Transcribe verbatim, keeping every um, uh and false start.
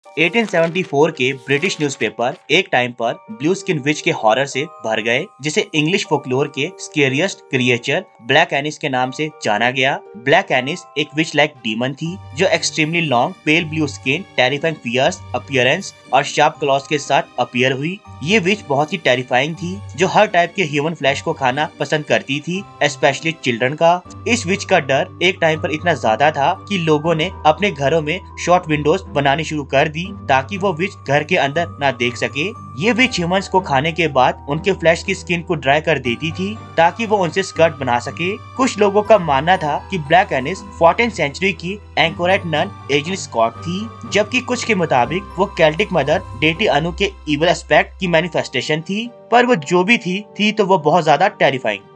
अठारह सौ चौहत्तर के ब्रिटिश न्यूज़पेपर एक टाइम पर ब्लू स्किन विच के हॉरर से भर गए, जिसे इंग्लिश फोकलोर के स्केरियस्ट क्रिएचर ब्लैक एनिस के नाम से जाना गया। ब्लैक एनिस एक विच लाइक डीमन थी जो extremely long pale blue skin, terrifying fierce appearance और शार्प क्लॉज के साथ अपीयर हुई। ये विच बहुत ही टेरिफाइंग थी जो हर टाइप के ह्यूमन फ्लैश को खाना पसंद करती थी, स्पेशली चिल्ड्रन का। इस विच का डर एक टाइम पर इतना ज्यादा था कि लोगों ने अपने घरों में शॉर्ट विंडोज बनानी शुरू कर दी ताकि वो विच घर के अंदर ना देख सके। ये विच ह्यूमंस को खाने के बाद उनके फ्लैश की स्किन को ड्राई कर देती थी ताकि वो उनसे स्कर्ट बना सके। कुछ लोगों का मानना था कि ब्लैक एनिस फोर्टीन सेंचुरी की एंकोरेट नन एजन स्कॉट थी, जबकि कुछ के मुताबिक वो केल्टिक मदर डेटी अनु के इविल एस्पेक्ट की मैनिफेस्टेशन थी। पर वो जो भी थी थी तो वो बहुत ज्यादा टेरिफाइंग।